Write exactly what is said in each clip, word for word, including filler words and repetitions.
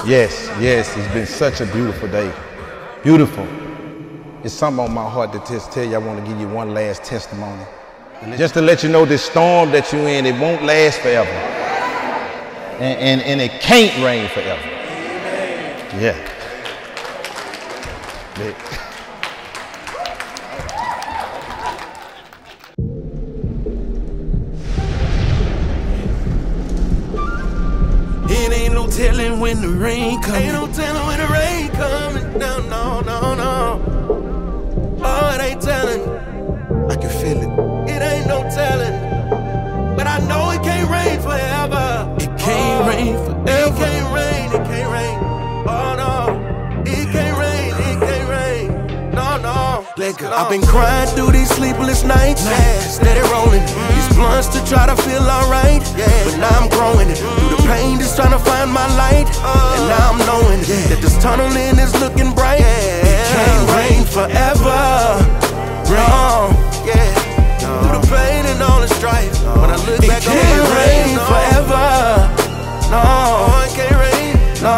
Yes, yes, it's been such a beautiful day. Beautiful. It's something on my heart to just tell you. I want to give you one last testimony. Just to let you know this storm that you're in, it won't last forever. And, and, and it can't rain forever. Yeah. yeah. It ain't no telling when the rain coming. Ain't no telling when the rain coming. No, no, no, no. Oh, it ain't telling. I can feel it. It ain't no telling. But I know it can't rain forever. It can't oh, rain forever. It can't rain, it can't rain. Oh no. It can't rain, it can't rain. No, no. Let go. I've been crying through these sleepless nights. Yeah. Steady rolling. Mm. These blunts to try to feel alright. Yeah. But now I'm growing it. Mm. Through the pain, just trying to find my light. Uh, and now I'm knowing yeah. that this tunneling is looking bright. Yeah. It can't rain forever. Rain. No. Yeah. No. Through the pain and all the strife. No. When I look it back, it can't rain no. forever. No. Oh, it can't rain. No.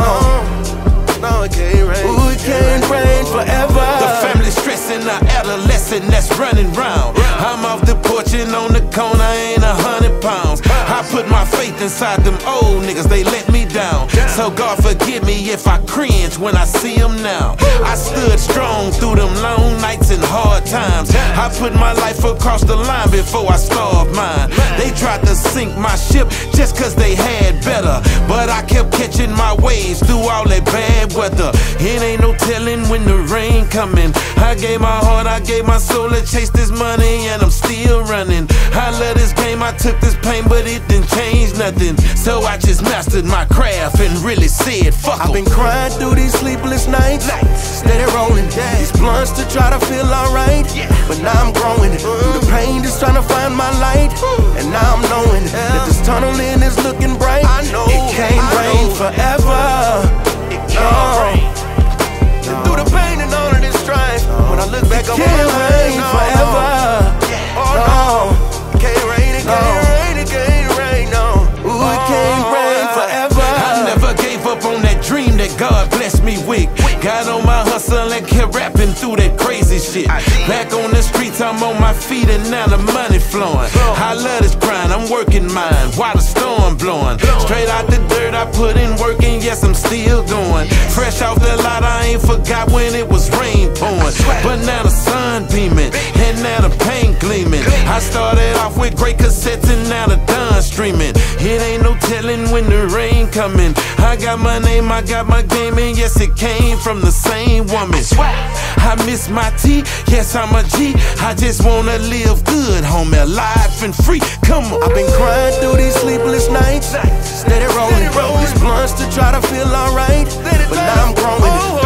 No, it can't rain. Ooh, it can't rain forever. The family stressing, the adolescent that's running round. I'm off the porch and on the corner, ain't a hundred pounds. I put my faith inside them old niggas, they let me down. So God forgive me if I cringe when I see them now. I stood strong through them long nights and hard times. I put my life across the line before I starved mine. They tried to sink my ship just cause they had better, but I kept catching my waves through all that bad weather. It ain't no telling when the rain coming. I gave my heart, I gave my soul to chase this money, and I'm still running. I love this game, I took this pain, but it didn't change nothing. So I just mastered my craft and really said fuck 'em. I've been crying through these sleepless nights, steady rolling yeah. these blunts to try to feel alright. Yeah. But now I'm growing it. Through the pain, just trying to find my light. And now I'm knowing yeah. that this tunneling is looking bright. I know it can't I rain know. forever. It can't no. rain. No. Through the pain and all of this strife, no. when I look back over my life, no, forever. No. Yeah. Oh no, no. It can't rain, it no. can't rain, it can't rain, no. Ooh, it can't oh, rain forever. I never gave up on that dream that God blessed me with. Got on my hustle and kept rapping through that crazy shit. Back on the streets, I'm on my feet and now the money flowing. I love this grind, I'm working mine while the storm blowing. Straight out the dirt, I put in work and yes, I'm still going. Fresh off the lot, I ain't forgot when it was rain pouring. But now the sun beaming and now the paint gleaming. I started off with great cassettes and now the done streaming. It ain't no telling when the rain coming. I got my name, I got my game, and yes, it came from the same woman. I miss my tea, yes, I'm a G. I just wanna live good, homie, alive and free. Come on. I've been crying through these sleepless nights, steady rolling, these blunts to try to feel alright. But now I'm growing,